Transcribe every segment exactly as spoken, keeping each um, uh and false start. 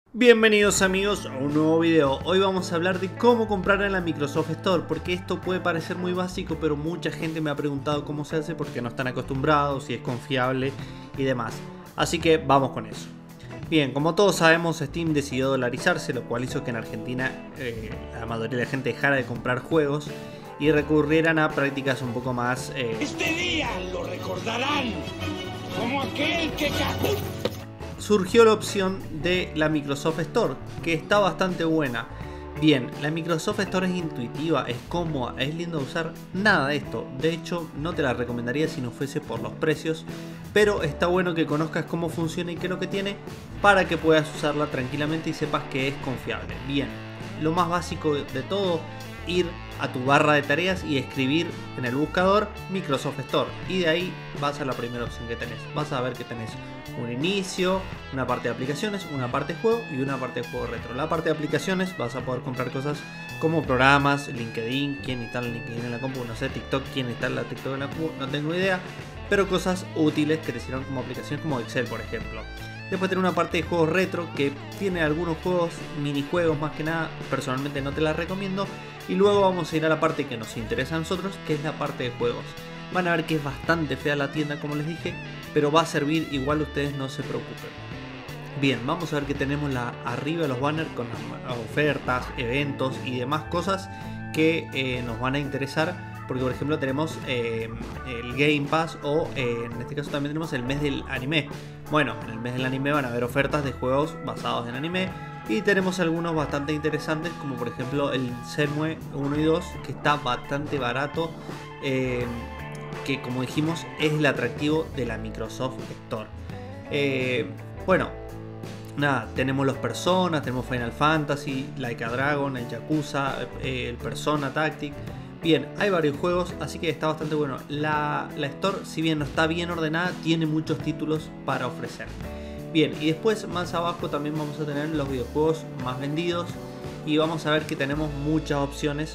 Bienvenidos amigos a un nuevo video. Hoy vamos a hablar de cómo comprar en la Microsoft Store, porque esto puede parecer muy básico, pero mucha gente me ha preguntado cómo se hace porque no están acostumbrados, si es confiable y demás. Así que vamos con eso. Bien, como todos sabemos, Steam decidió dolarizarse, lo cual hizo que en Argentina eh, la mayoría de la gente dejara de comprar juegos y recurrieran a prácticas un poco más... Eh... Este día lo recordarán como aquel que... Surgió la opción de la Microsoft Store, que está bastante buena. Bien, la Microsoft Store es intuitiva, es cómoda, es linda de usar, nada de esto. De hecho, no te la recomendaría si no fuese por los precios, pero está bueno que conozcas cómo funciona y qué es lo que tiene para que puedas usarla tranquilamente y sepas que es confiable. Bien, lo más básico de todo, ir a tu barra de tareas y escribir en el buscador Microsoft Store, y de ahí vas a la primera opción que tenés. Vas a ver que tenés un inicio, una parte de aplicaciones, una parte de juego y una parte de juego retro. La parte de aplicaciones vas a poder comprar cosas como programas, LinkedIn, quién instala LinkedIn en la compu, no sé, TikTok, quién instala TikTok en la compu, no tengo idea, pero cosas útiles que te sirvan como aplicaciones como Excel, por ejemplo. Después tiene una parte de juegos retro que tiene algunos juegos, minijuegos más que nada, personalmente no te la recomiendo. Y luego vamos a ir a la parte que nos interesa a nosotros, que es la parte de juegos. Van a ver que es bastante fea la tienda, como les dije, pero va a servir igual, ustedes no se preocupen. Bien, vamos a ver que tenemos la, arriba los banners con las ofertas, eventos y demás cosas que eh, nos van a interesar. Porque por ejemplo tenemos eh, el Game Pass o eh, en este caso también tenemos el mes del anime. Bueno, en el mes del anime van a haber ofertas de juegos basados en anime. Y tenemos algunos bastante interesantes, como por ejemplo el Shenmue uno y dos, que está bastante barato. Eh, que como dijimos es el atractivo de la Microsoft Store. Eh, bueno, nada, tenemos los Persona, tenemos Final Fantasy, Like a Dragon, el Yakuza, eh, el Persona Tactic. Bien, hay varios juegos, así que está bastante bueno. La, la Store, si bien no está bien ordenada, tiene muchos títulos para ofrecer. Bien, y después más abajo también vamos a tener los videojuegos más vendidos. Y vamos a ver que tenemos muchas opciones.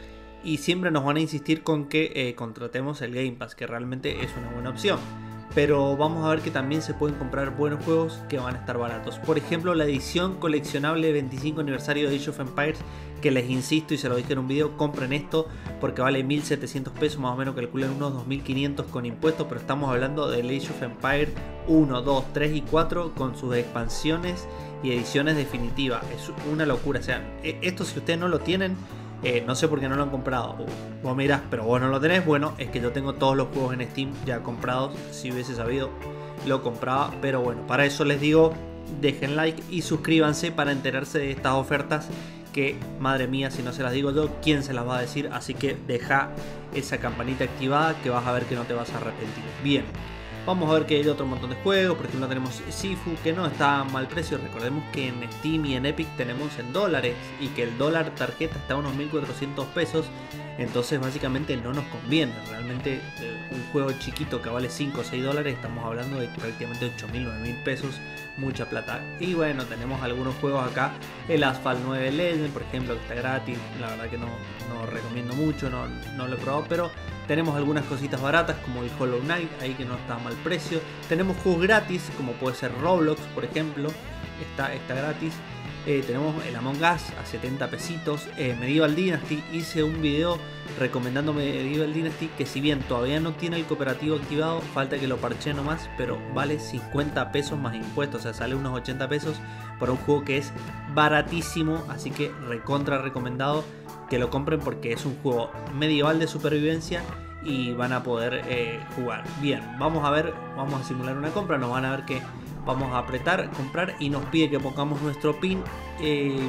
Y siempre nos van a insistir con que eh, contratemos el Game Pass, que realmente es una buena opción. Pero vamos a ver que también se pueden comprar buenos juegos que van a estar baratos. Por ejemplo, la edición coleccionable veinticinco aniversario de Age of Empires, que les insisto y se lo dije en un video, compren esto porque vale mil setecientos pesos, más o menos calculen unos dos mil quinientos con impuestos, pero estamos hablando del Age of Empires uno, dos, tres y cuatro con sus expansiones y ediciones definitivas. Es una locura, o sea, esto si ustedes no lo tienen, Eh, no sé por qué no lo han comprado. Uh, vos mirás, pero vos no lo tenés. Bueno, es que yo tengo todos los juegos en Steam ya comprados. Si hubiese sabido, lo compraba. Pero bueno, para eso les digo, dejen like y suscríbanse para enterarse de estas ofertas. Que, madre mía, si no se las digo yo, ¿quién se las va a decir? Así que deja esa campanita activada que vas a ver que no te vas a arrepentir. Bien. Vamos a ver que hay otro montón de juegos. Por ejemplo tenemos Sifu, que no está a mal precio. Recordemos que en Steam y en Epic tenemos en dólares y que el dólar tarjeta está a unos mil cuatrocientos pesos. Entonces básicamente no nos conviene. Realmente eh, un juego chiquito que vale cinco o seis dólares, estamos hablando de prácticamente ocho mil, nueve mil pesos. Mucha plata. Y bueno, tenemos algunos juegos acá. El Asphalt nueve Legend, por ejemplo, que está gratis. La verdad que no, no recomiendo mucho, no, no lo he probado, pero tenemos algunas cositas baratas como el Hollow Knight, ahí que no está a mal precio. Tenemos juegos gratis, como puede ser Roblox, por ejemplo, está, está gratis. Eh, tenemos el Among Us a setenta pesitos. Eh, Medieval Dynasty, hice un video recomendando Medieval Dynasty, que si bien todavía no tiene el cooperativo activado, falta que lo parche nomás, pero vale cincuenta pesos más impuestos, o sea, sale unos ochenta pesos para un juego que es baratísimo, así que recontra recomendado que lo compren porque es un juego medieval de supervivencia y van a poder eh, jugar. Bien, vamos a ver, vamos a simular una compra, nos van a ver que vamos a apretar, comprar y nos pide que pongamos nuestro pin, eh,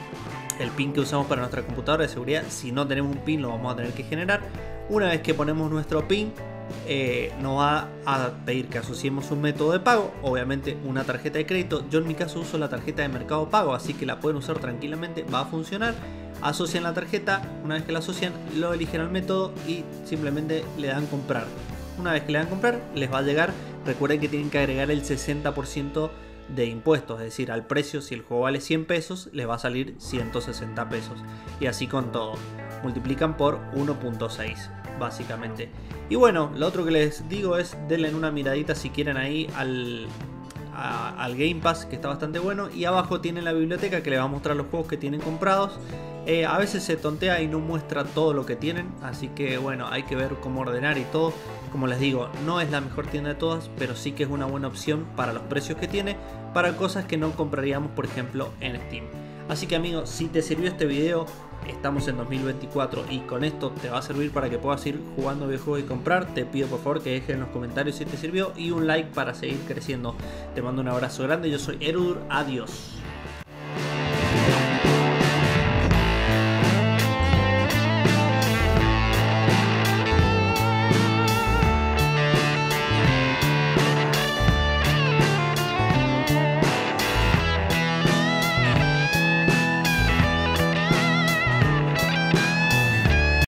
el pin que usamos para nuestra computadora de seguridad. Si no tenemos un pin lo vamos a tener que generar. Una vez que ponemos nuestro pin, eh, nos va a pedir que asociemos un método de pago, obviamente una tarjeta de crédito. Yo en mi caso uso la tarjeta de Mercado Pago, así que la pueden usar tranquilamente, va a funcionar. Asocian la tarjeta, una vez que la asocian lo eligen al método y simplemente le dan comprar. Una vez que le dan comprar les va a llegar. Recuerden que tienen que agregar el sesenta por ciento de impuestos, es decir, al precio, si el juego vale cien pesos les va a salir ciento sesenta pesos, y así con todo, multiplican por uno punto seis básicamente. Y bueno, lo otro que les digo es denle una miradita si quieren ahí al, a, al Game Pass, que está bastante bueno. Y abajo tienen la biblioteca, que les va a mostrar los juegos que tienen comprados. Eh, a veces se tontea y no muestra todo lo que tienen, así que bueno, hay que ver cómo ordenar y todo. Como les digo, no es la mejor tienda de todas, pero sí que es una buena opción para los precios que tiene, para cosas que no compraríamos, por ejemplo, en Steam. Así que amigos, si te sirvió este video, estamos en dos mil veinticuatro y con esto te va a servir para que puedas ir jugando videojuegos y comprar. Te pido por favor que dejes en los comentarios si te sirvió y un like para seguir creciendo. Te mando un abrazo grande, yo soy Erudur, adiós.